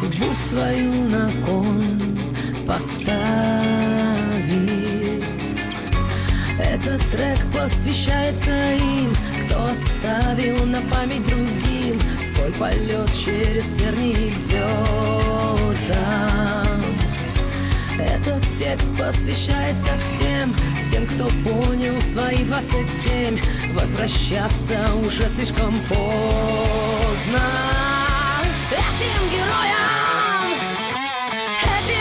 судьбу свою на кон поставить. Этот трек посвящается им, кто оставил на память другим свой полет через тернии к звездам. Этот текст посвящается всем тем, кто понял в свои 27 возвращаться уже слишком поздно.